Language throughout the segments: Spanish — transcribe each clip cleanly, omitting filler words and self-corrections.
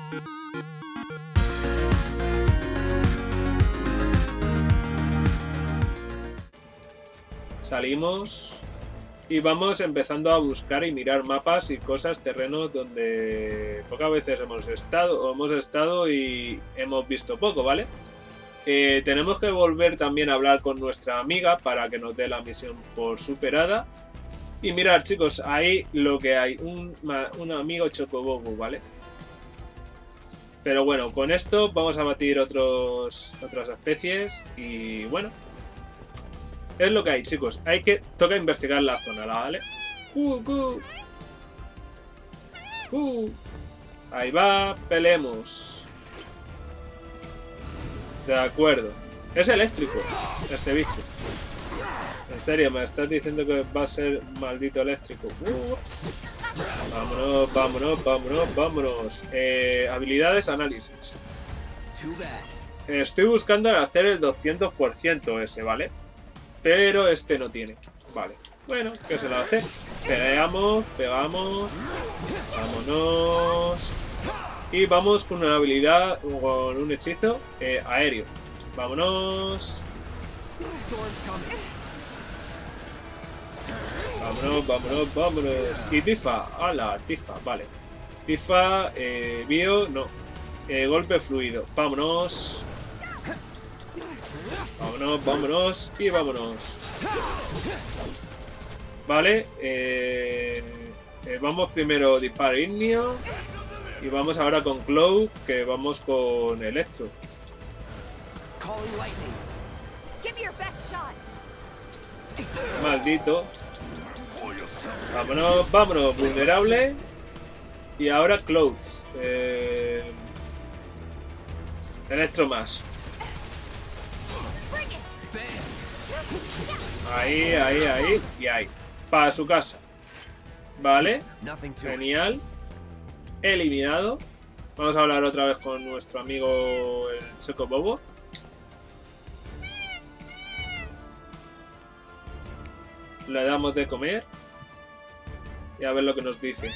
Salimos y vamos empezando a buscar y mirar mapas y cosas, terrenos donde pocas veces hemos estado y hemos visto poco, ¿vale? Tenemos que volver también a hablar con nuestra amiga para que nos dé la misión por superada. Y mirad, chicos, ahí lo que hay, un amigo chocobobo, ¿vale? Pero bueno, con esto vamos a batir otras especies y bueno. Es lo que hay, chicos. Toca investigar la zona, ¿vale? Ahí va, peleemos. De acuerdo. Es eléctrico, este bicho. En serio, me estás diciendo que va a ser maldito eléctrico. Vámonos, vámonos, vámonos, vámonos. Habilidades, análisis. Estoy buscando hacer el 200% ese, ¿vale? Pero este no tiene. Vale. Bueno, ¿qué se lo hace? Pegamos, pegamos. Vámonos. Y vamos con una habilidad, con un hechizo aéreo. Vámonos. Vámonos, vámonos, vámonos. Y Tifa. ¡Hala! Tifa, vale. Tifa, bio, no. Golpe fluido. Vámonos. Vámonos, vámonos y vámonos. Vale, vamos primero disparo ignio y vamos ahora con Cloud, que vamos con Electro. Maldito. Vámonos, vámonos, vulnerable. Y ahora Clouds. Electro más. Ahí, ahí, ahí y ahí. Para su casa. Vale. Genial. Eliminado. Vamos a hablar otra vez con nuestro amigo el Chocobobo. Le damos de comer. Y a ver lo que nos dice.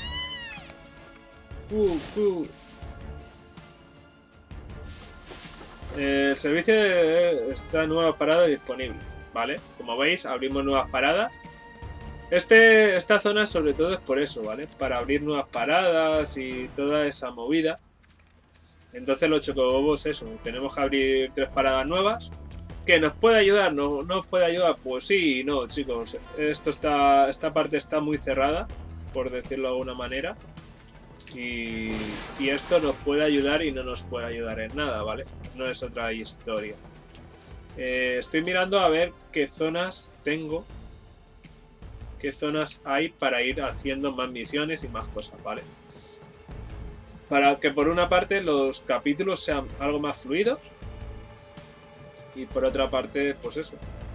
El servicio está nueva parada disponible. ¿Vale? Como veis, abrimos nuevas paradas. Esta zona sobre todo es por eso, ¿vale? Para abrir nuevas paradas y toda esa movida. Entonces los chocobobos, eso, tenemos que abrir 3 paradas nuevas. ¿Que nos puede ayudar? ¿No nos puede ayudar? Pues sí y no, chicos. Esta parte está muy cerrada, por decirlo de alguna manera. Y esto nos puede ayudar y no nos puede ayudar en nada, ¿vale? No es otra historia. Estoy mirando a ver qué zonas tengo. Qué zonas hay para ir haciendo más misiones y más cosas, ¿vale? Para que por una parte los capítulos sean algo más fluidos. Y por otra parte, pues eso.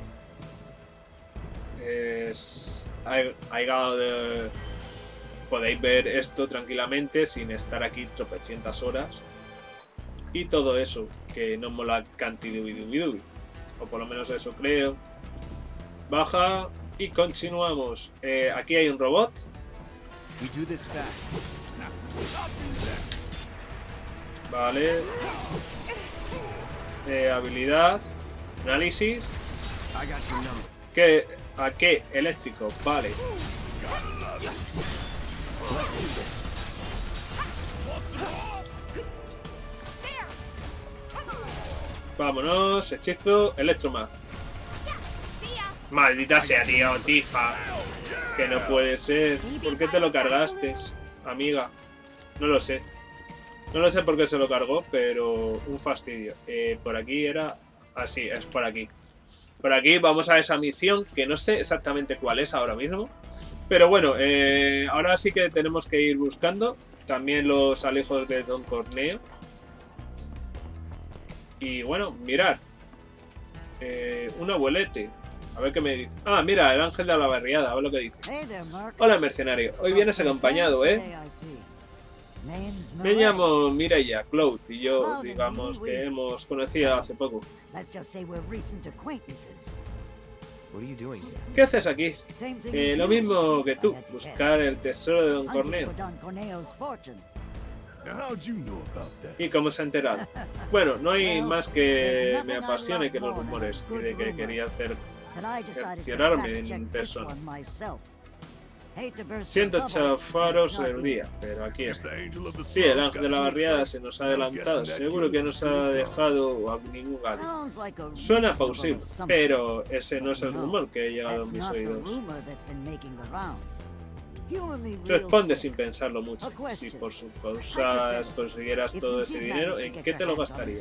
Podéis ver esto tranquilamente sin estar aquí tropecientas horas. Y todo eso, que no mola cantidubidubidubi. O por lo menos eso creo. Baja y continuamos. Aquí hay un robot. Vale. Habilidad. Análisis. ¿A qué? Eléctrico. Vale. Vámonos, hechizo, Electromag. Maldita sea, tío, Tifa. Que no puede ser. ¿Por qué te lo cargaste, amiga? No lo sé. No lo sé por qué se lo cargó, pero un fastidio. Por aquí era... Así, es por aquí. Por aquí vamos a esa misión, que no sé exactamente cuál es ahora mismo. Pero bueno, ahora sí que tenemos que ir buscando. También los alejos de Don Corneo. Y bueno, mirad. Un abuelete. A ver qué me dice. Ah, mira, el ángel de la barriada. A ver lo que dice. Hola, mercenario. Hoy vienes acompañado, ¿eh? Me llamo Mireia, Cloud, y yo, digamos que hemos conocido hace poco. ¿Qué haces aquí? Lo mismo que tú, buscar el tesoro de Don Corneo. ¿Y cómo se ha enterado? Bueno, no hay más que me apasione que los rumores y de que quería cerciorarme en persona. Siento chafaros el día, pero aquí está. Sí, el ángel de la barriada se nos ha adelantado. Seguro que nos ha dejado a ningún gato. Suena plausible, pero ese no es el rumor que ha llegado a mis oídos. Responde sin pensarlo mucho. Si por sus causas consiguieras todo ese dinero, ¿en qué te lo gastarías?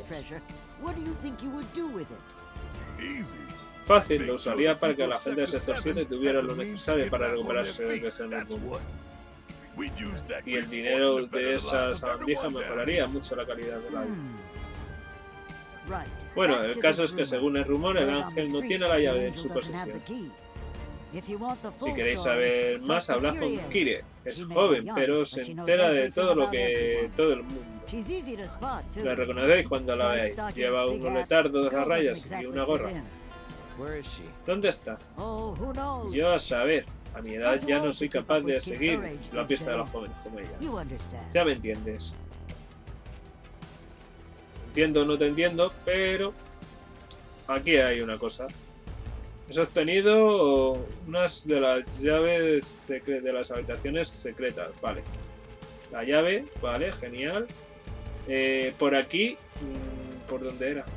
Fácil, lo usaría para que la gente del sector 7 tuviera lo necesario para recuperarse de que se nos mundo. Y el dinero de esa sabandija mejoraría mucho la calidad de la vida. Bueno, el caso es que según el rumor, el ángel no tiene la llave en su posesión. Si queréis saber más, hablad con Kyrie. Es joven, pero se entera de todo lo que todo el mundo. La reconocéis cuando la veáis. Lleva un leotardo de rayas y una gorra. ¿Dónde está? Yo a saber. A mi edad ya no soy capaz de seguir la pista de los jóvenes como ella. Ya me entiendes. Entiendo o no te entiendo, pero aquí hay una cosa. Has obtenido unas de las llaves de las habitaciones secretas. Vale. La llave, vale, genial. Por aquí, ¿por dónde era?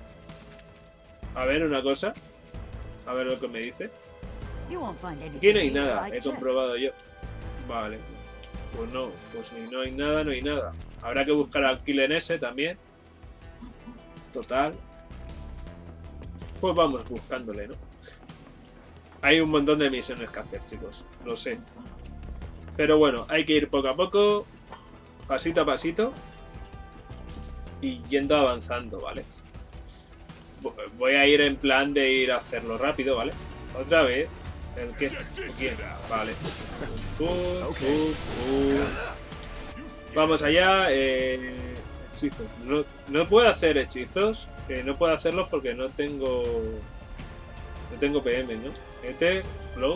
A ver, una cosa. A ver lo que me dice. Aquí no hay nada, he comprobado yo. Vale. Pues no, pues si no hay nada, no hay nada. Habrá que buscar al Killer ese también. Total. Pues vamos buscándole, ¿no? Hay un montón de misiones que hacer, chicos. Lo sé. Pero bueno, hay que ir poco a poco. Pasito a pasito. Y yendo avanzando, ¿vale? Voy a ir en plan de ir a hacerlo rápido, ¿vale? Otra vez. ¿El qué? ¿Quién? Vale. Vamos allá. Hechizos. No puedo hacer hechizos. No puedo hacerlos porque no tengo... No tengo PM, ¿no? Ether, Flow.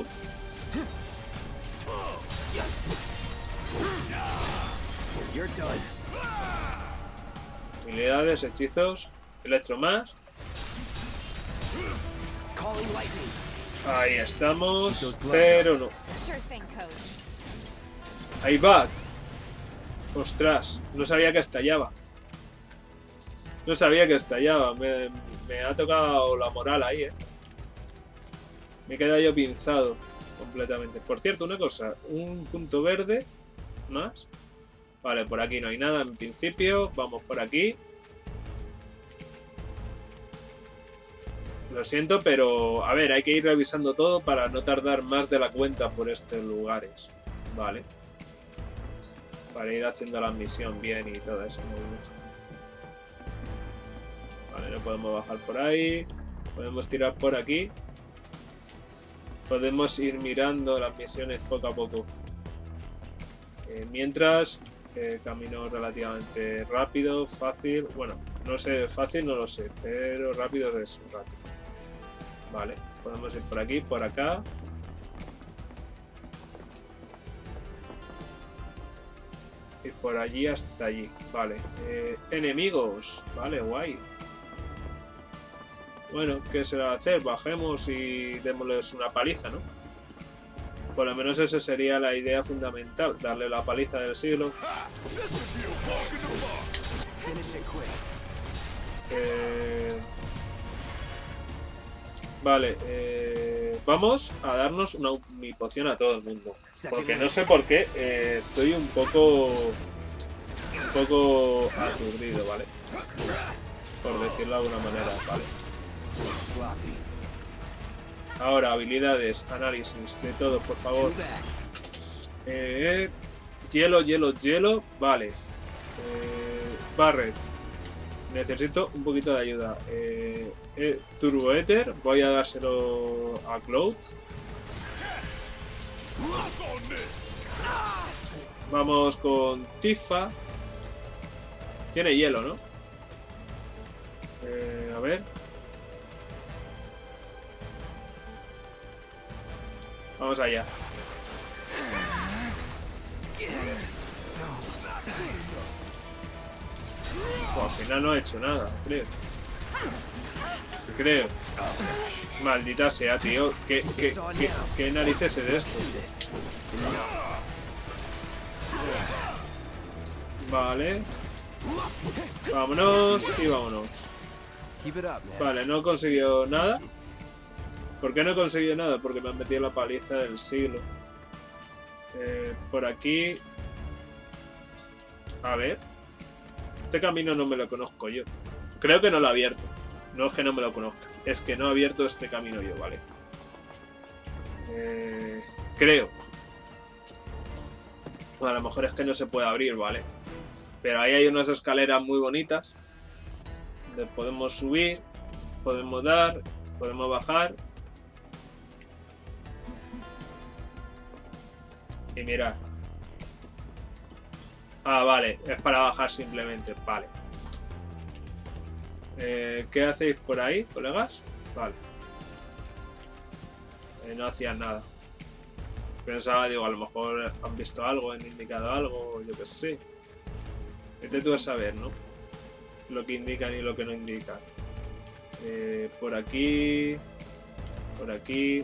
Habilidades, hechizos. Electro más. Ahí estamos, pero no. Ahí va. Ostras, no sabía que estallaba. No sabía que estallaba. Me ha tocado la moral ahí, ¿eh? Me he quedado yo pinzado completamente. Por cierto, una cosa. Un punto verde más. Vale, por aquí no hay nada en principio. Vamos por aquí. Lo siento, pero a ver, hay que ir revisando todo para no tardar más de la cuenta por estos lugares. Vale. Para ir haciendo la misión bien y todo eso. Vale, no podemos bajar por ahí. Podemos tirar por aquí. Podemos ir mirando las misiones poco a poco. Mientras, camino relativamente rápido, fácil. Bueno, no sé, fácil no lo sé, pero rápido es un rato. Vale, podemos ir por aquí, por acá. Y por allí hasta allí. Vale. Enemigos. Vale, guay. Bueno, ¿qué se va a hacer? Bajemos y démosles una paliza, ¿no? Por lo menos esa sería la idea fundamental. Darle la paliza del siglo. Vale, vamos a darnos una omnipoción a todo el mundo. Porque no sé por qué estoy un poco aturdido, ¿vale? Por decirlo de alguna manera, ¿vale? Ahora, habilidades, análisis, de todo, por favor. Hielo, hielo, hielo, vale. Barret. Necesito un poquito de ayuda. Turbo Ether, voy a dárselo a Cloud. Vamos con Tifa. Tiene hielo, ¿no? A ver. Vamos allá. Al final no he hecho nada, creo. Maldita sea, tío. ¿Qué narices es esto? Vale. Vámonos y vámonos. Vale, no he conseguido nada. ¿Por qué no he conseguido nada? Porque me han metido la paliza del siglo. Por aquí... A ver. Este camino no me lo conozco yo. Creo que no lo he abierto. No es que no me lo conozca. Es que no he abierto este camino yo, ¿vale? Creo. O a lo mejor es que no se puede abrir, ¿vale? Pero ahí hay unas escaleras muy bonitas. Donde podemos subir. Podemos dar. Podemos bajar. Y mirad. Ah, vale. Es para bajar simplemente. Vale. ¿Qué hacéis por ahí, colegas? Vale. No hacían nada. Pensaba, digo, a lo mejor han visto algo, han indicado algo, yo qué sé. Vete tú a saber, ¿no? Lo que indican y lo que no indican. Por aquí. Por aquí.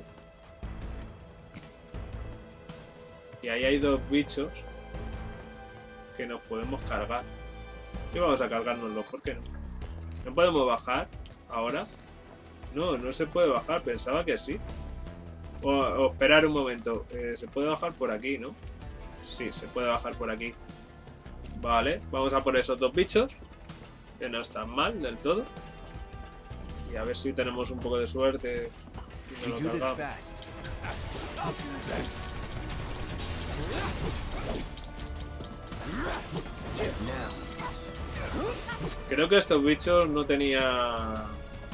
Y ahí hay dos bichos que nos podemos cargar. Y vamos a cargárnoslos, ¿por qué no? ¿No podemos bajar ahora? No, no se puede bajar, pensaba que sí. O esperar un momento. Se puede bajar por aquí, ¿no? Sí, se puede bajar por aquí. Vale, vamos a por esos dos bichos. Que no están mal del todo. Y a ver si tenemos un poco de suerte. Y nos lo cargamos. Creo que estos bichos no tenían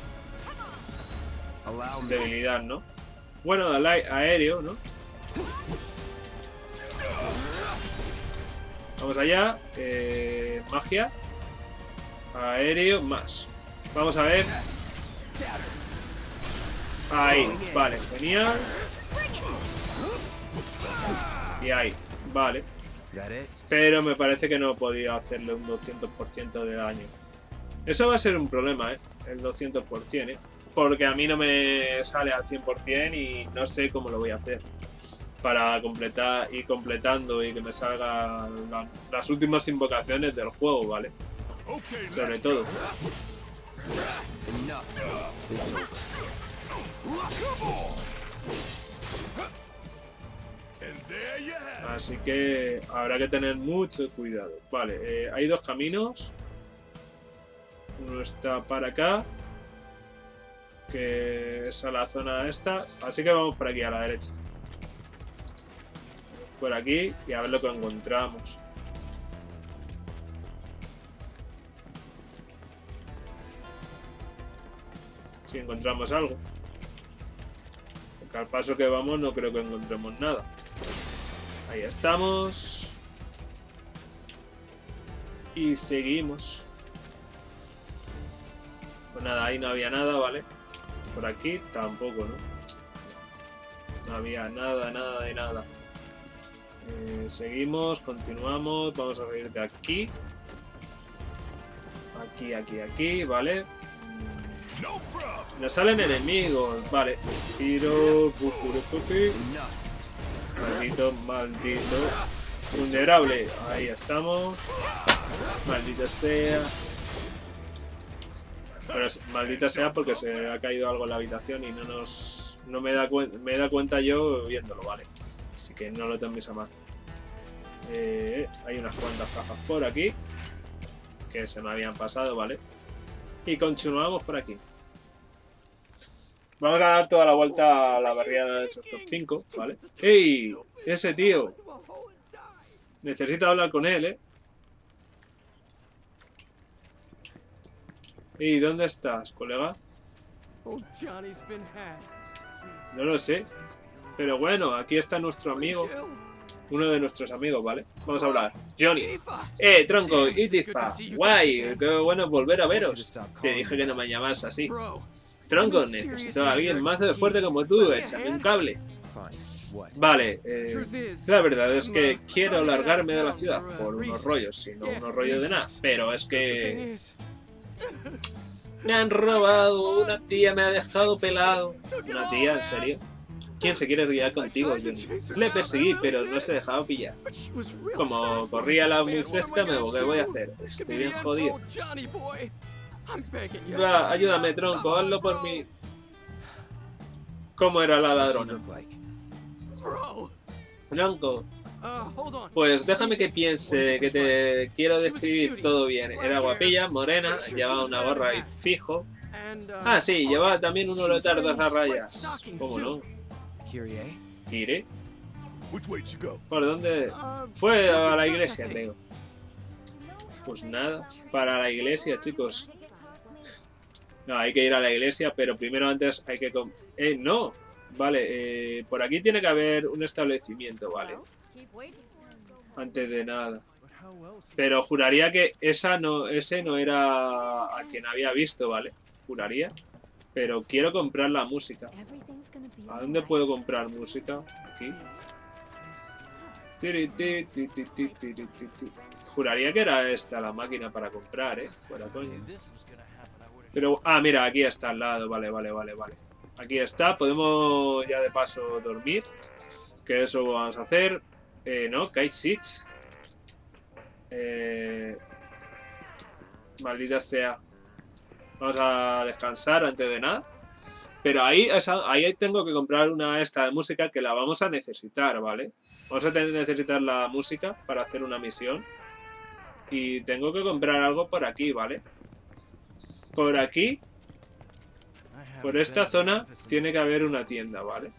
debilidad, ¿no? Bueno, al aéreo, ¿no? Vamos allá. Magia. Aéreo más. Vamos a ver. Ahí, vale, genial. Y ahí, vale. Pero me parece que no podía hacerle un 200% de daño. Eso va a ser un problema, el 200%, porque a mí no me sale al 100% y no sé cómo lo voy a hacer para completar y completando y que me salgan las últimas invocaciones del juego, ¿vale? Sobre todo. Así que habrá que tener mucho cuidado. Vale, hay dos caminos. Uno está para acá, que es a la zona esta. Así que vamos por aquí, a la derecha. Por aquí y a ver lo que encontramos. Si encontramos algo. Porque al paso que vamos no creo que encontremos nada. Ahí estamos. Y seguimos. Pues nada, ahí no había nada, ¿vale? Por aquí tampoco, ¿no? No había nada, nada de nada. Seguimos, continuamos. Vamos a salir de aquí. Aquí, aquí, aquí, ¿vale? Nos salen enemigos, vale. Tiro, maldito, maldito. Vulnerable, ahí estamos. Maldita sea. Pero maldita sea porque se ha caído algo en la habitación y no me da cuenta yo viéndolo, vale. Así que no lo toméis a mal. Hay unas cuantas cajas por aquí que se me habían pasado, vale. Y continuamos por aquí. Vamos a dar toda la vuelta a la barriada de estos top 5, ¿vale? ¡Ey! Ese tío. Necesito hablar con él, ¿eh? ¿Y dónde estás, colega? No lo sé. Pero bueno, aquí está nuestro amigo. Uno de nuestros amigos, ¿vale? Vamos a hablar. Johnny. Tronco, y Tifa. Guay, qué bueno volver a veros. Te dije que no me llamas así. Tronco, necesito a alguien más fuerte como tú. Échame un cable. Vale, la verdad es que quiero largarme de la ciudad por unos rollos, sino unos rollos de nada. Pero es que me han robado, una tía me ha dejado pelado. ¿Una tía? ¿En serio? ¿Quién se quiere guiar contigo, Johnny? Le perseguí, pero no se dejaba pillar. Como corría la muy fresca, me ¿qué voy a hacer? Estoy bien jodido. Va, ayúdame, tronco, hazlo por mí. ¿Cómo era la ladrona? Tronco. Pues déjame que piense, que te quiero describir todo bien. Era guapilla, morena, llevaba una gorra y fijo. Ah, sí, llevaba también unos leotardos a rayas. ¿Cómo no? ¿Kire? ¿Por dónde? Fue a la iglesia, creo. Pues nada, para la iglesia, chicos. No, hay que ir a la iglesia, pero primero antes hay que... no. Vale, por aquí tiene que haber un establecimiento, vale. Antes de nada. Pero juraría que ese no era a quien había visto, ¿vale? Juraría. Pero quiero comprar la música. ¿A dónde puedo comprar música? Aquí. Juraría que era esta la máquina para comprar, fuera coño. Pero, mira, aquí está al lado. Vale. Aquí está, podemos ya de paso dormir. Que eso vamos a hacer. No, Kite Seats. Maldita sea. Vamos a descansar antes de nada. Pero ahí tengo que comprar una esta de música que la vamos a necesitar, ¿vale? Vamos a necesitar la música para hacer una misión. Y tengo que comprar algo por aquí, ¿vale? Por aquí, por esta zona, tiene que haber una tienda, ¿vale?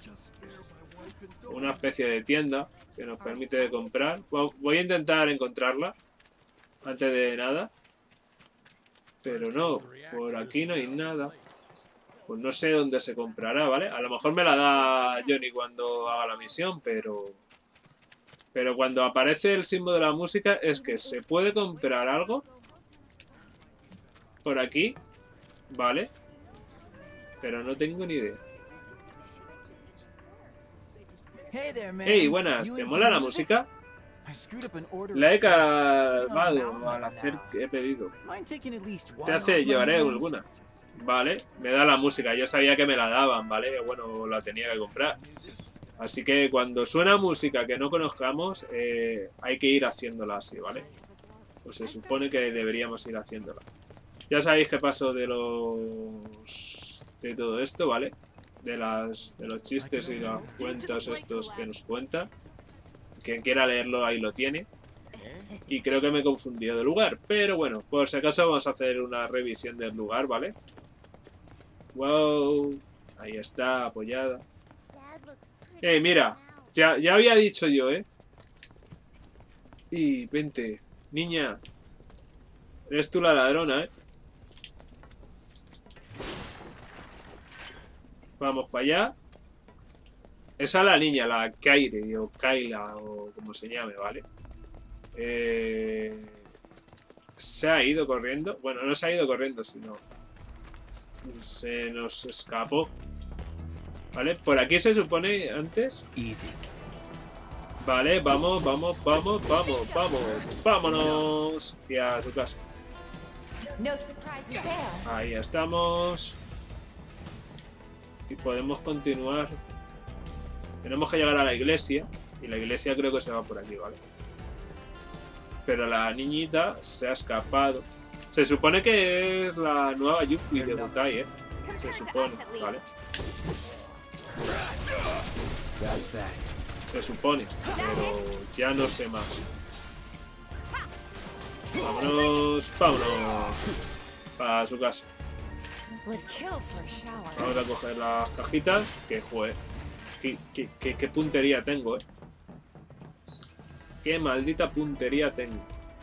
Una especie de tienda que nos permite comprar. Voy a intentar encontrarla antes de nada. Pero no, por aquí no hay nada. Pues no sé dónde se comprará, ¿vale? A lo mejor me la da Johnny cuando haga la misión, pero cuando aparece el símbolo de la música es que se puede comprar algo por aquí, ¿vale? Pero no tengo ni idea. Hey, buenas, ¿te mola la música? La he cagado al hacer que he pedido. Llevaré alguna. Vale, me da la música. Yo sabía que me la daban, ¿vale? Bueno, la tenía que comprar. Así que cuando suena música que no conozcamos, hay que ir haciéndola así, ¿vale? Pues se supone que deberíamos ir haciéndola. Ya sabéis qué pasó de todo esto, ¿vale? De los chistes y los cuentos estos que nos cuentan. Quien quiera leerlo ahí lo tiene. Y creo que me he confundido de lugar. Pero bueno, por si acaso vamos a hacer una revisión del lugar, ¿vale? Wow. Ahí está, apoyada. Mira. Ya había dicho yo, Y vente. Niña. Eres tú la ladrona, Vamos para allá. Esa es la niña, la Kaire o Kayla o como se llame, ¿vale? Se ha ido corriendo. Bueno, no se ha ido corriendo, sino se nos escapó. ¿Vale? Por aquí se supone antes. Vale, vamos. Vámonos. Y a su casa. Ahí estamos. Y podemos continuar. Tenemos que llegar a la iglesia. Y la iglesia creo que se va por aquí, ¿vale? Pero la niñita se ha escapado. Se supone que es la nueva Yuffie de Butai, Se supone, ¿vale? Se supone, pero ya no sé más. Vámonos. Para su casa. Vamos a coger las cajitas. Que joder. Qué puntería tengo, Qué maldita puntería tengo.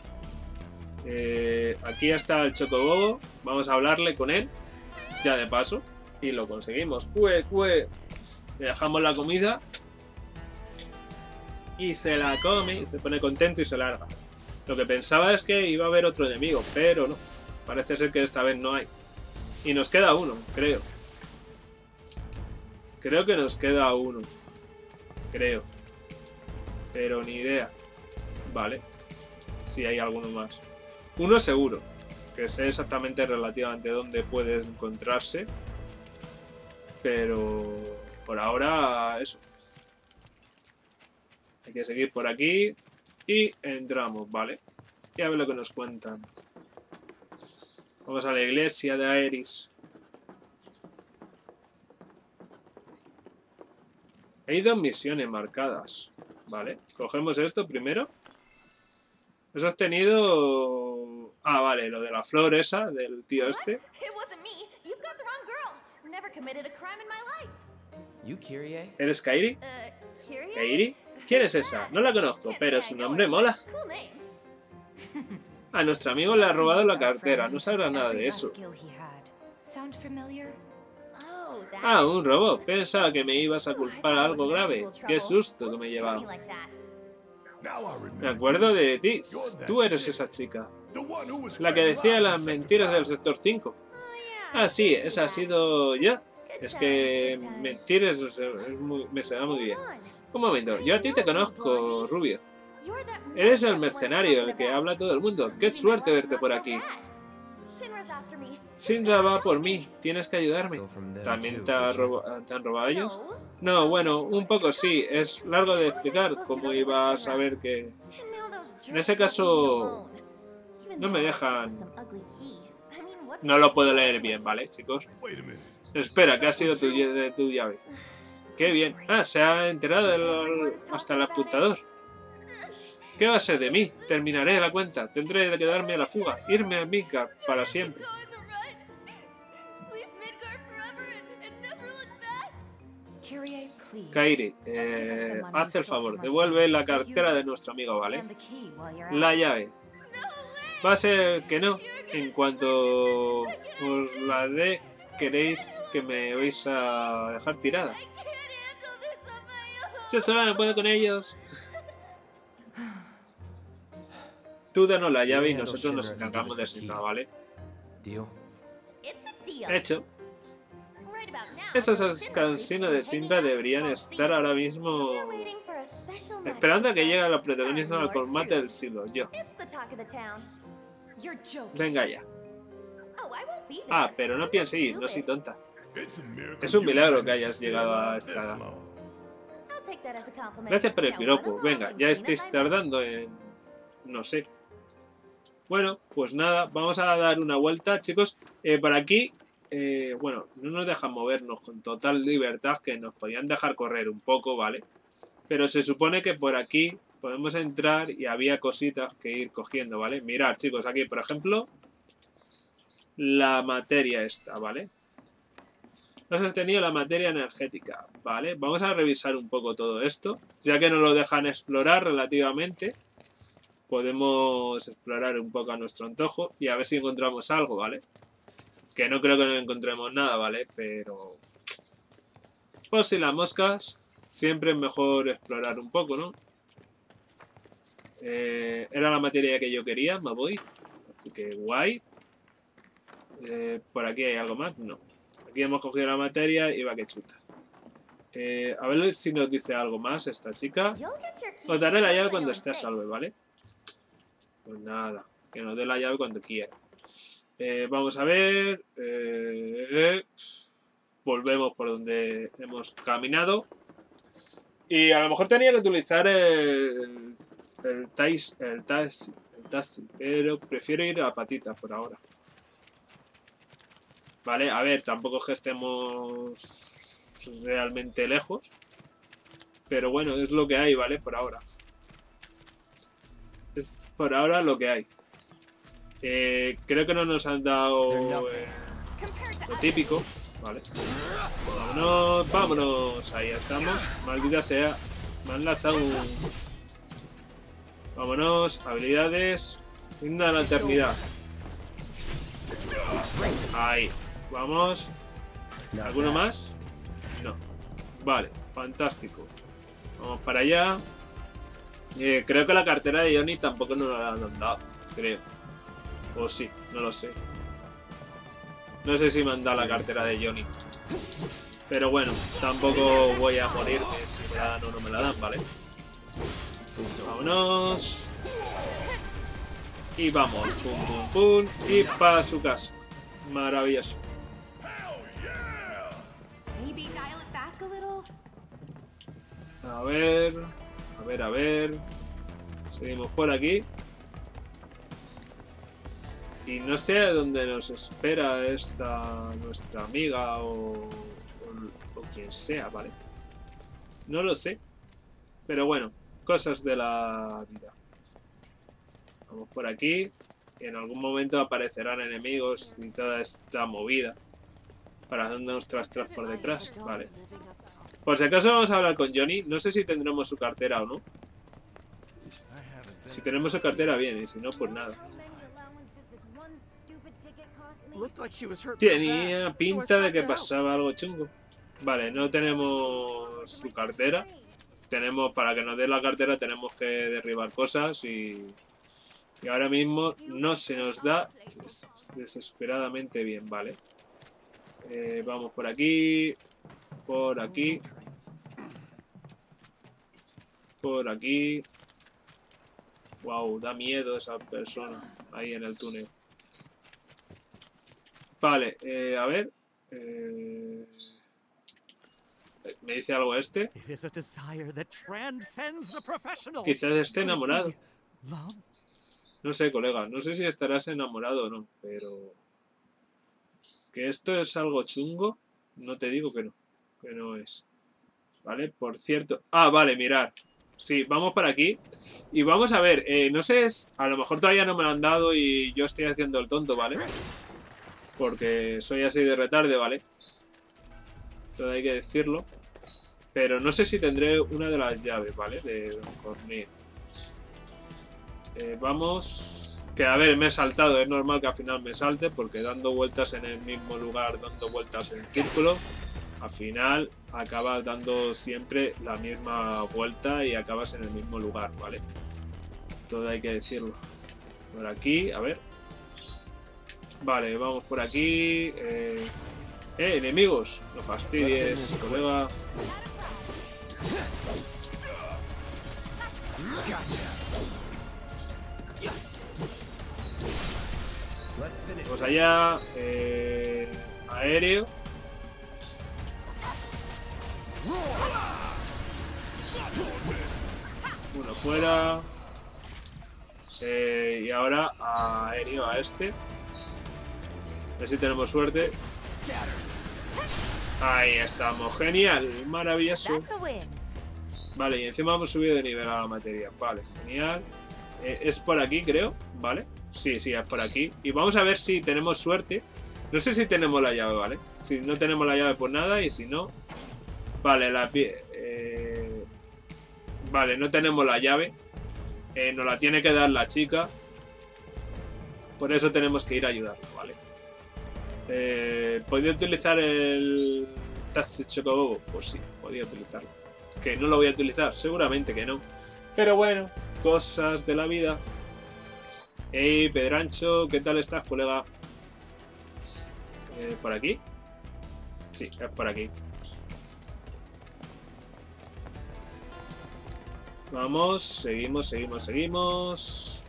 Aquí está el Chocobobo. Vamos a hablarle con él. Ya de paso. Y lo conseguimos. Le dejamos la comida. Y se la come. Y se pone contento y se larga. Lo que pensaba es que iba a haber otro enemigo. Pero no. Parece ser que esta vez no hay. Y nos queda uno, creo. Creo que nos queda uno. creo. Pero ni idea. Vale. Si hay alguno más. Uno seguro. Que sé exactamente relativamente dónde puede encontrarse. Pero por ahora eso. Hay que seguir por aquí. Y entramos, ¿vale? Y a ver lo que nos cuentan. Vamos a la iglesia de Aeris. Hay 2 misiones marcadas. Vale, cogemos esto primero. Has obtenido... Ah, vale, lo de la flor esa, del tío este. ¿Eres Kairi? ¿Kairi? ¿Quién es esa? No la conozco, pero su nombre mola. A nuestro amigo le ha robado la cartera, no sabrá nada de eso. Ah, un robo. Pensaba que me ibas a culpar a algo grave. Qué susto que me he llevado. Me acuerdo de ti. Tú eres esa chica. La que decía las mentiras del sector 5. Ah, sí, esa ha sido yo. Es que mentir me se da muy bien. Un momento, yo a ti te conozco, rubio. Eres el mercenario, el que habla a todo el mundo. Qué suerte verte por aquí. Shinra va por mí, tienes que ayudarme. ¿También te han robado ellos? No, bueno, un poco sí, es largo de explicar cómo iba a saber que... En ese caso, no me dejan... No lo puedo leer bien, ¿vale, chicos? Espera, que ha sido tu llave. Qué bien. Ah, se ha enterado hasta el apuntador. ¿Qué va a ser de mí? Terminaré la cuenta. Tendré que darme a la fuga. Irme a Midgard para siempre. Kairi, haz el favor. Devuelve la cartera de nuestro amigo, ¿vale? La llave. Va a ser que no. En cuanto os la dé, queréis que me vais a dejar tirada. Yo sola no puedo con ellos. Tú danos la llave y nosotros nos encargamos de Shinra, ¿vale? Hecho. Esos cansinos de Shinra deberían estar ahora mismo esperando a que llegue la protagonista al combate del siglo. Yo. Venga ya. Ah, pero no pienso ir, no soy tonta. Es un milagro que hayas llegado a esta edad. Gracias por el piropo. Venga, ya estáis tardando en... no sé. Bueno, pues nada, vamos a dar una vuelta, chicos. Por aquí, bueno, no nos dejan movernos con total libertad, que nos podían dejar correr un poco, ¿vale? Pero se supone que por aquí podemos entrar y había cositas que ir cogiendo, ¿vale? Mirad, chicos, aquí, por ejemplo, la materia esta, ¿vale? Nos has tenido la materia energética, ¿vale? Vamos a revisar un poco todo esto, ya que nos lo dejan explorar relativamente. Podemos explorar un poco a nuestro antojo y a ver si encontramos algo, ¿vale? Que no creo que no encontremos nada, ¿vale? Pero... por si las moscas, siempre es mejor explorar un poco, ¿no? Era la materia que yo quería, me voy. Así que guay. ¿Por aquí hay algo más? No. Aquí hemos cogido la materia y va que chuta. A ver si nos dice algo más esta chica. Os daré la llave cuando esté a salvo, ¿vale? Pues nada, que nos dé la llave cuando quiera. Vamos a ver. Volvemos por donde hemos caminado. Y a lo mejor tenía que utilizar el taxi, pero prefiero ir a la patita por ahora. Vale, a ver, tampoco es que estemos realmente lejos. Pero bueno, es lo que hay, ¿vale? Por ahora. Es por ahora lo que hay. Creo que no nos han dado lo típico. Vale. Vámonos, vámonos. Ahí estamos. Maldita sea. Me han lanzado un... Vámonos. Habilidades. Finda de la eternidad. Ahí. Vamos. ¿Alguno más? No. Vale. Fantástico. Vamos para allá. Creo que la cartera de Johnny tampoco nos la han dado. Creo. O sí. No lo sé. No sé si me han dado la cartera de Johnny. Pero bueno, tampoco voy a morirme si me la dan o no me la dan, ¿vale? Vámonos. Y vamos, pum, pum, pum. Y para su casa. Maravilloso. A ver, a ver, a ver. Seguimos por aquí. Y no sé a dónde nos espera esta nuestra amiga o quien sea, ¿vale? No lo sé. Pero bueno, cosas de la vida. Vamos por aquí. Y en algún momento aparecerán enemigos y toda esta movida para darnos tras por detrás. Vale. Por si acaso vamos a hablar con Johnny. No sé si tendremos su cartera o no. Si tenemos su cartera, bien. Y si no, pues nada. Tenía pinta de que pasaba algo chungo. Vale, no tenemos su cartera. Tenemos, para que nos dé la cartera, tenemos que derribar cosas y ahora mismo no se nos da desesperadamente bien, ¿vale? Vamos por aquí. Por aquí. Por aquí. Wow, da miedo esa persona ahí en el túnel. Vale, a ver. ¿Me dice algo este? Quizás esté enamorado. No sé, colega. No sé si estarás enamorado o no, pero... que esto es algo chungo, no te digo que no. Que no es. ¿Vale? Por cierto... Ah, vale, mirar. Sí, vamos para aquí. Y vamos a ver, no sé, a lo mejor todavía no me lo han dado y yo estoy haciendo el tonto, ¿vale? Porque soy así de retarde, ¿vale? Todo hay que decirlo. Pero no sé si tendré una de las llaves, ¿vale? De Don Corneo. Vamos... Que a ver, me he saltado. Es normal que al final me salte porque dando vueltas en el mismo lugar, dando vueltas en círculo, al final acabas dando siempre la misma vuelta y acabas en el mismo lugar, ¿vale? Todo hay que decirlo. Por aquí, a ver. Vale, vamos por aquí. Enemigos. No fastidies, colega. Vamos allá. Aéreo. Uno fuera. Y ahora aéreo a este. A ver si tenemos suerte. Ahí estamos. Genial. Maravilloso. Vale, y encima hemos subido de nivel a la materia. Vale, genial. Es por aquí, creo. Vale. Sí, sí, es por aquí. Y vamos a ver si tenemos suerte. No sé si tenemos la llave, ¿vale? Si no tenemos la llave, pues nada. Y si no... Vale, vale, no tenemos la llave. Nos la tiene que dar la chica. Por eso tenemos que ir a ayudarla, ¿vale? ¿Podría utilizar el Taxi Chocobo? Pues sí, podía utilizarlo. ¿Que no lo voy a utilizar? Seguramente que no. Pero bueno, cosas de la vida. Hey, Pedrancho, ¿qué tal estás, colega? ¿Por aquí? Sí, es por aquí. Vamos, seguimos, seguimos, seguimos.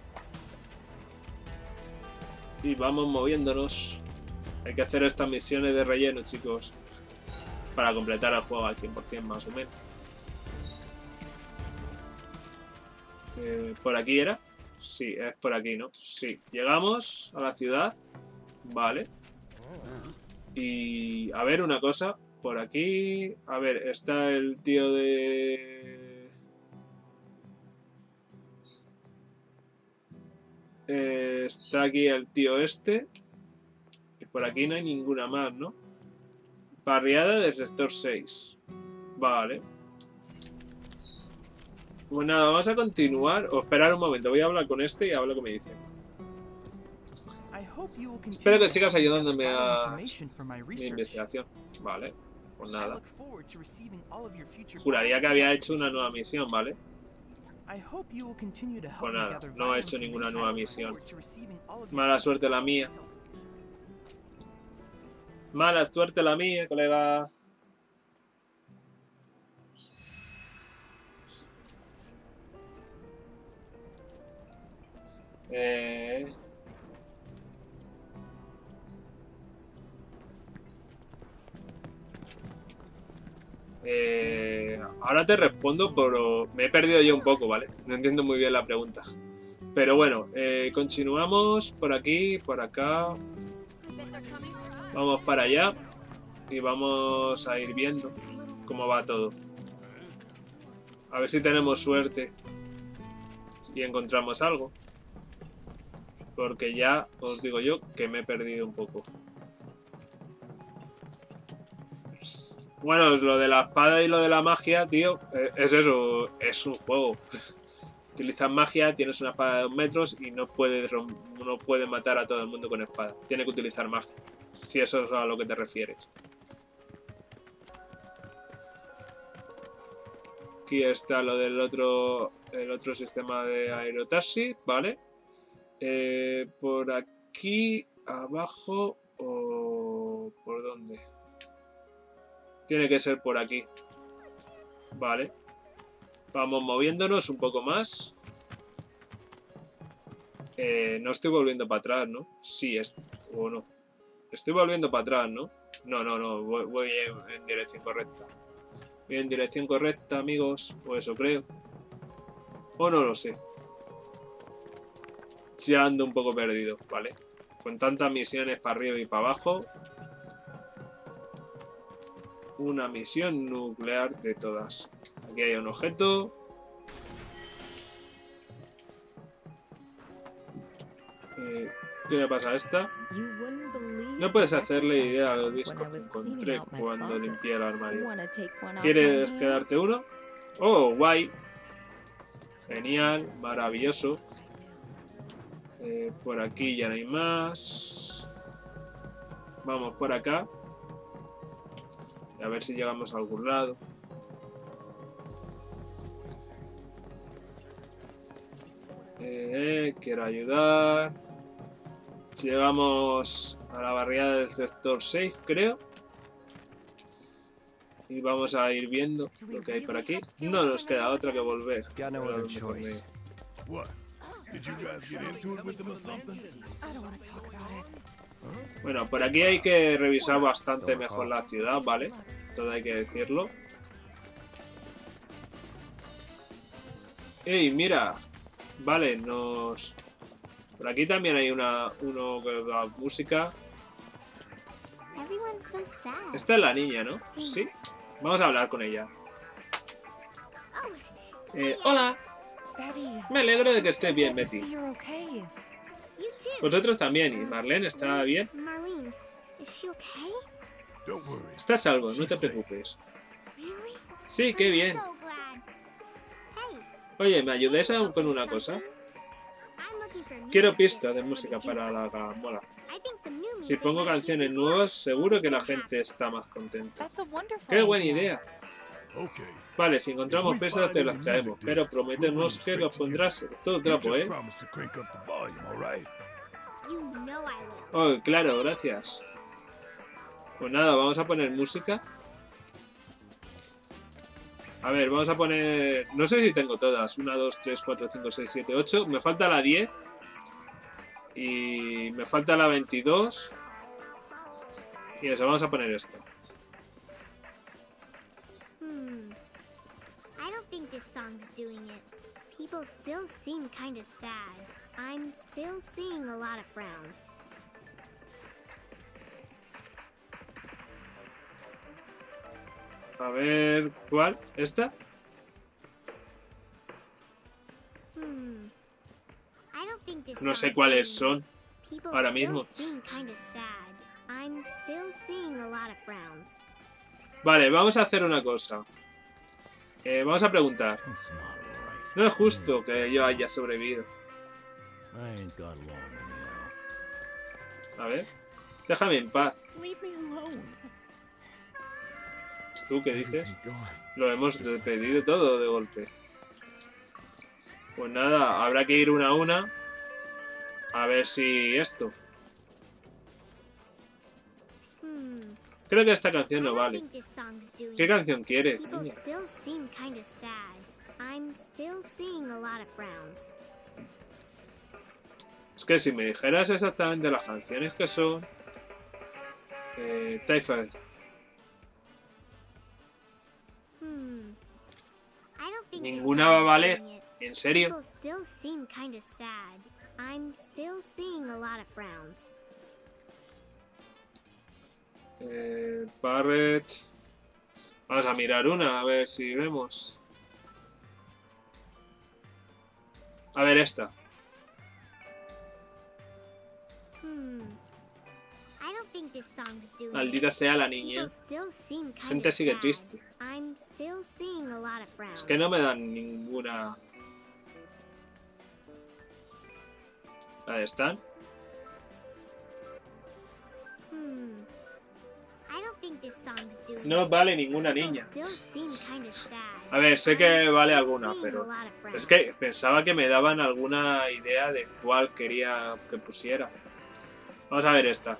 Y vamos moviéndonos. Hay que hacer estas misiones de relleno, chicos. Para completar el juego al 100% más o menos. ¿Por aquí era? Sí, es por aquí, ¿no? Sí. Llegamos a la ciudad. Vale. Y... a ver, una cosa. Por aquí... A ver, está el tío de... está aquí el tío este. Y por aquí no hay ninguna más, ¿no? Barriada del sector 6. Vale. Pues nada, vamos a continuar. O esperar un momento, voy a hablar con este y a ver lo que me dice. Espero que sigas ayudándome a mi investigación. Vale, pues nada. Juraría que había hecho una nueva misión, ¿vale? Pues nada, no he hecho ninguna nueva misión. Mala suerte la mía. Mala suerte la mía, colega. Ahora te respondo, pero me he perdido yo un poco, ¿vale? No entiendo muy bien la pregunta. Pero bueno, continuamos por aquí, por acá. Vamos para allá y vamos a ir viendo cómo va todo. A ver si tenemos suerte y encontramos algo. Porque ya os digo yo que me he perdido un poco. Bueno, lo de la espada y lo de la magia, tío, es eso, es un juego. Utilizas magia, tienes una espada de 2 metros y no puedes matar a todo el mundo con espada. Tiene que utilizar magia, si eso es a lo que te refieres. Aquí está lo del otro sistema de aerotaxi, ¿vale? Por aquí, abajo o por dónde. Tiene que ser por aquí. Vale. Vamos moviéndonos un poco más. No estoy volviendo para atrás, ¿no? Sí, o no. Estoy volviendo para atrás, ¿no? No. Voy en dirección correcta. Voy en dirección correcta, amigos. O eso creo. O no lo sé. Ya ando un poco perdido, ¿vale? Con tantas misiones para arriba y para abajo. Una misión nuclear de todas. Aquí hay un objeto. ¿Qué le pasa a esta? No puedes hacerle idea a los discos que encontré cuando limpié el armario. ¿Quieres quedarte uno? Oh, guay. Genial, maravilloso. Por aquí ya no hay más. Vamos por acá. A ver si llegamos a algún lado. Quiero ayudar. Llegamos a la barriada del sector 6, creo. Y vamos a ir viendo lo que hay por aquí. No nos queda otra que volver. Bueno, por aquí hay que revisar bastante mejor la ciudad, ¿vale? Todo hay que decirlo. ¡Ey, mira! Vale, por aquí también hay uno que da música. Esta es la niña, ¿no? Sí. Vamos a hablar con ella. Hola. Me alegro de que estés bien, Betty. Vosotros también. ¿Y Marlene está bien? Está a salvo, no te preocupes. Sí, qué bien. Oye, ¿me ayudáis con una cosa? Quiero pistas de música para la gamola. Si pongo canciones nuevas, seguro que la gente está más contenta. ¡Qué buena idea! Vale, si encontramos pistas te las traemos, pero prometemos que los pondrás todo trapo, ¿eh? Oh, claro, gracias. Pues nada, vamos a poner música. A ver, vamos a poner... No sé si tengo todas. 1, 2, 3, 4, 5, 6, 7, 8. Me falta la 10. Y me falta la 22. Y eso, vamos a poner esto. I don't think this song's doing it. People still seem kind of sad. I'm still seeing a lot of frowns. A ver, ¿cuál? ¿Esta? No sé cuáles son ahora mismo. Vale, vamos a hacer una cosa. Vamos a preguntar. No es justo que yo haya sobrevivido. A ver. Déjame en paz. ¿Tú qué dices? Lo hemos pedido todo de golpe. Pues nada, habrá que ir una a una. A ver si esto. Creo que esta canción no vale. ¿Qué canción quieres, niña? Es que si me dijeras exactamente las canciones que son... Typhoid. I don't think this Ninguna va a song's valer. doing it. ¿En serio? People still seem kind of sad. I'm still seeing a lot of frowns. Barret. Vamos a mirar una, a ver si vemos. A ver esta. I don't think this song's doing Maldita it. sea la People niña. still seem kind Gente of sigue sad. triste. I'm still seeing a lot of frowns. Es que no me dan ninguna... Ahí están. I don't think this song's doing No it. vale ninguna People niña. still seem kind of sad. A ver, sé que I'm vale still alguna, seeing pero... a lot of frowns. Es que pensaba que me daban alguna idea de cuál quería que pusiera. Vamos a ver esta.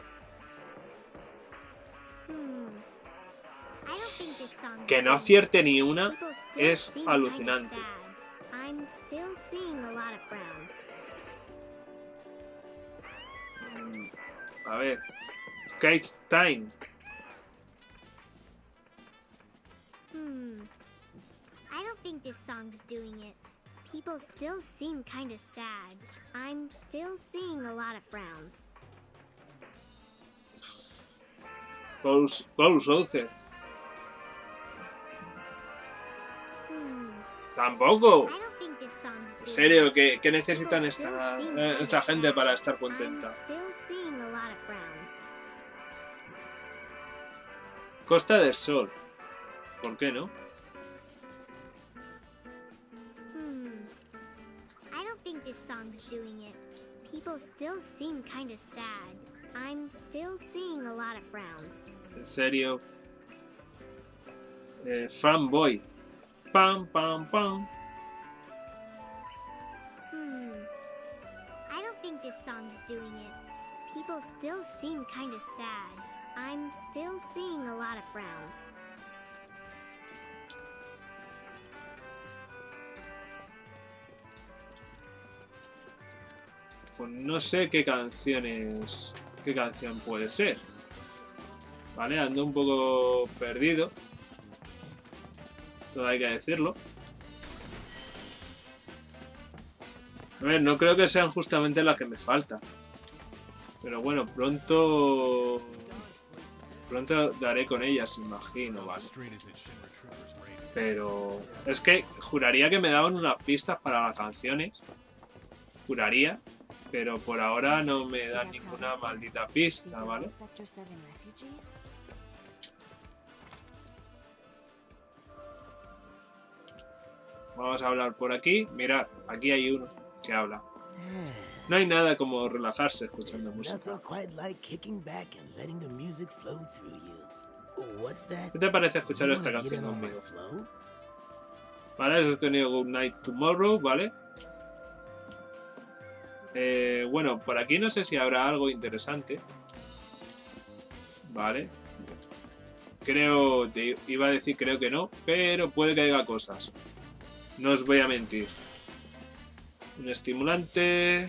I don't think this song's Que no doing it. acierte ni una People still es seem kinda alucinante. sad. I'm still seeing a lot of frowns. A ver. Cage Time. I don't think this song's doing it. People still seem kind of sad. I'm still seeing a lot of frowns. Ghost Saucer. Tampoco. I don't think this song's En doing serio, it. ¿qué necesitan People still esta, seem kinda esta gente sad. para estar I'm contenta? still seeing a lot of frowns. Costa del Sol. ¿Por qué no? I don't think this song's doing it. People still seem kind of sad. I'm still seeing a lot of frowns. En serio. Fanboy. Pam, pam, pam. I don't think this song's doing it. People still seem kind of sad. I'm still seeing a lot of frowns. Pues no sé qué canciones... ¿Qué canción puede ser? Vale, ando un poco perdido. Todo hay que decirlo. A ver, no creo que sean justamente las que me faltan. Pero bueno, pronto daré con ellas, imagino, vale. Pero es que juraría que me daban unas pistas para las canciones. Juraría. Pero por ahora no me dan ninguna maldita pista, ¿vale? Vamos a hablar por aquí. Mirad, aquí hay uno que habla. No hay nada como relajarse escuchando música. ¿Qué te parece escuchar esta canción conmigo? Vale, eso he tenido Good Night Tomorrow, ¿vale? Bueno, por aquí no sé si habrá algo interesante. Vale. Iba a decir creo que no, pero puede que haya cosas. No os voy a mentir. Un estimulante.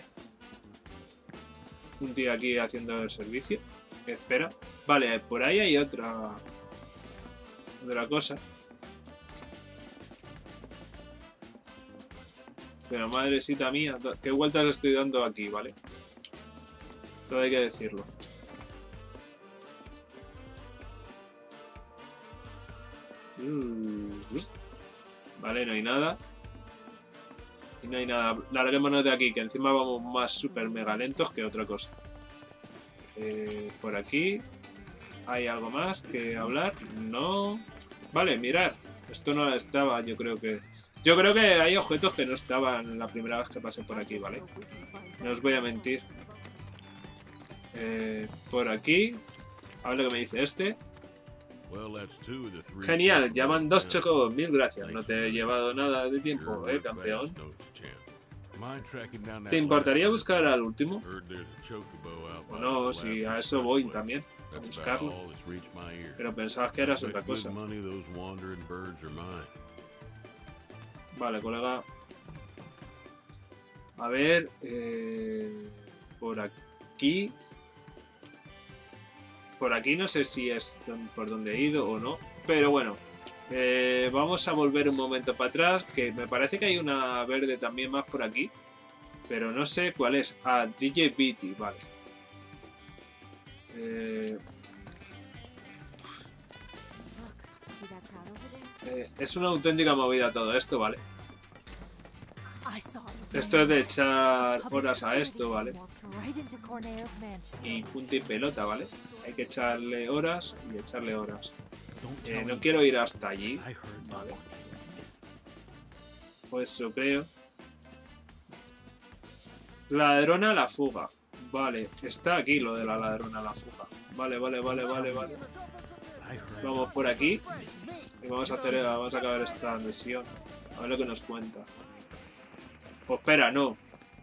Un tío aquí haciendo el servicio. Espera. Vale, por ahí hay otra cosa. Pero madrecita mía, qué vueltas estoy dando aquí, ¿vale? Todo hay que decirlo. Vale, no hay nada. Y no hay nada. Larguémonos de aquí, que encima vamos más super mega lentos que otra cosa. Por aquí. ¿Hay algo más que hablar? No. Vale, mirad. Esto no estaba, yo creo que... Yo creo que hay objetos que no estaban la primera vez que pasé por aquí, ¿vale? No os voy a mentir. Por aquí. A ver lo que me dice este. Genial, llaman 2 chocobos. Mil gracias. No te he llevado nada de tiempo, campeón. ¿Te importaría buscar al último? O no, si a eso voy también. A buscarlo. Pero pensabas que eras otra cosa. Vale, colega. A ver, por aquí. Por aquí no sé si es por donde he ido o no. Pero bueno, vamos a volver un momento para atrás. Que me parece que hay una verde también más por aquí. Pero no sé cuál es. Ah, DJ Beatty, vale. Es una auténtica movida todo esto, ¿vale? Esto es de echar horas a esto, ¿vale? Y punta y pelota, ¿vale? Hay que echarle horas y echarle horas. No quiero ir hasta allí, ¿vale? Pues eso creo. Ladrona a la fuga. Vale, está aquí lo de la ladrona a la fuga. Vale. Vamos por aquí. Y vamos a acabar esta misión. A ver lo que nos cuenta. Oh, espera, no.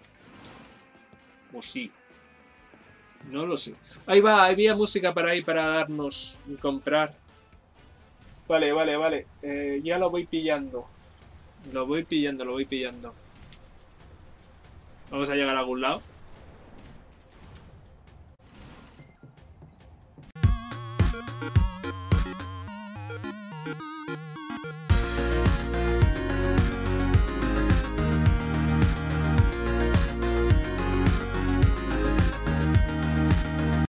O sí. No lo sé. Ahí va, había música para ahí para darnos y comprar. Vale. Ya lo voy pillando. Lo voy pillando. Vamos a llegar a algún lado.